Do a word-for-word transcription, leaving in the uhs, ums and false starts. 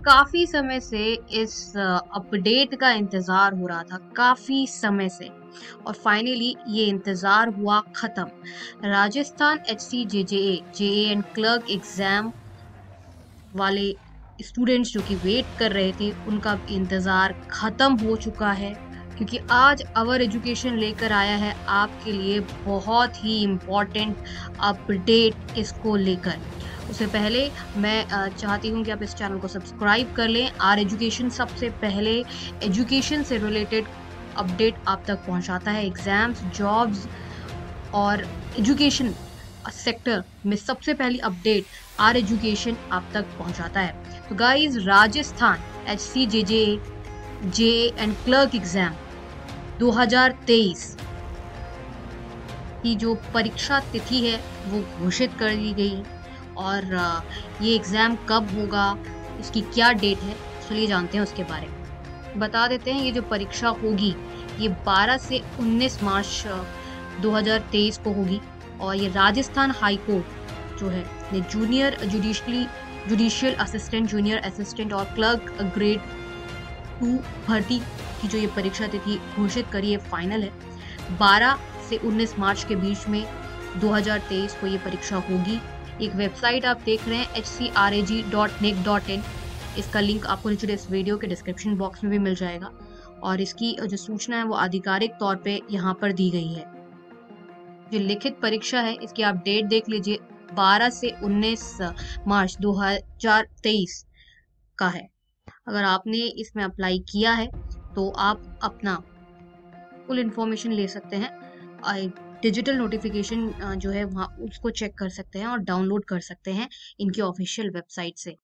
काफी समय से इस अपडेट का इंतजार हो रहा था, काफी समय से। और फाइनली ये इंतजार हुआ खत्म। Rajasthan H C J J A J and clerk exam वाले स्टूडेंट्स जो कि वेट कर रहे थे, उनका इंतजार खत्म हो चुका है, क्योंकि आज अवर एजुकेशन लेकर आया है आपके लिए बहुत ही इम्पोर्टेंट अपडेट इसको लेकर। उससे पहले मैं अ, चाहती हूँ कि आप इस चैनल को सब्सक्राइब कर लें। आर एजुकेशन सबसे पहले एजुकेशन से रिलेटेड अपडेट आप तक पहुंचाता है। एग्जाम्स, जॉब्स और एजुकेशन सेक्टर में सबसे पहली अपडेट आर एजुकेशन आप तक पहुंचाता है। तो guys, Rajasthan H C J J J and clerk exam दो हज़ार तेईस की जो परीक्षा तिथि है वो घोषित कर दी गई। और अ, ये एग्जाम कब होगा, इसकी क्या डेट है, चलिए जानते हैं उसके बारे में। बता देते हैं, ये जो परीक्षा होगी ये बारह से उन्नीस मार्च दो हज़ार तेईस को होगी। और ये राजस्थान हाई कोर्ट जो है, ये junior judicially judicial assistant, junior assistant और क्लर्क ग्रेड टू भर्ती की जो ये परीक्षा तिथि घोषित करी है, फाइनल है। बारह से उन्नीस मार्च के बीच में दो हज़ार तेईस को ये परीक्षा होगी। एक वेबसाइट आप देख रहे हैं H C R A J dot nic dot in. इसका लिंक आपको नीचे इस वीडियो के डिस्क्रिप्शन बॉक्स में भी मिल जाएगा। और इसकी जो सूचना है वो आधिकारिक तौर पे यहाँ पर दी गई है। जो लिखित परीक्षा है इसकी आप डेट देख लीजिए, बारह से उन्नीस मार्च दो हज़ार तेईस का है। अगर आपने इसमें अप्लाई किया है तो आप अपना फुल इंफॉर्मेशन ले सकते हैं। डिजिटल नोटिफिकेशन जो है वहाँ उसको चेक कर सकते हैं और डाउनलोड कर सकते हैं इनकी ऑफिशियल वेबसाइट से।